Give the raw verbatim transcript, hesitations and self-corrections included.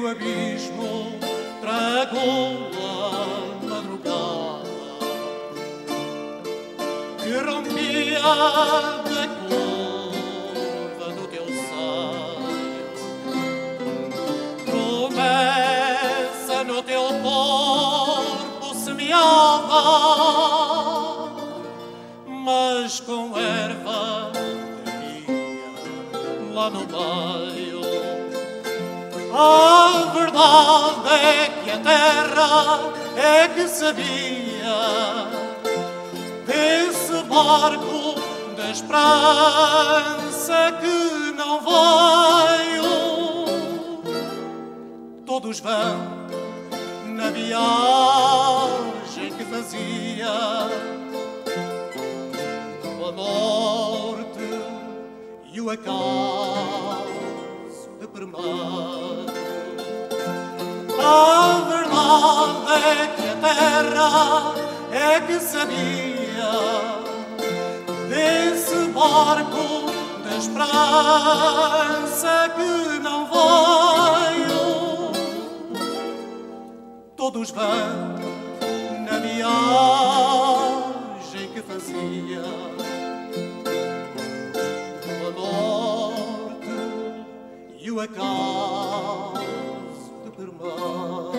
o abismo tragou a madrugada que rompia da curva do teu seio, promessa no teu corpo semeada, mas com erva lá no meio. A verdade é que a terra é que sabia desse barco da esperança que não veio. Todos vão na viagem que fazia a morte e o acaso de primeiro. A verdade é que a terra é que sabia desse barco da esperança que não veio. Todos vão na viagem que fazia a morte e o acaso de permar.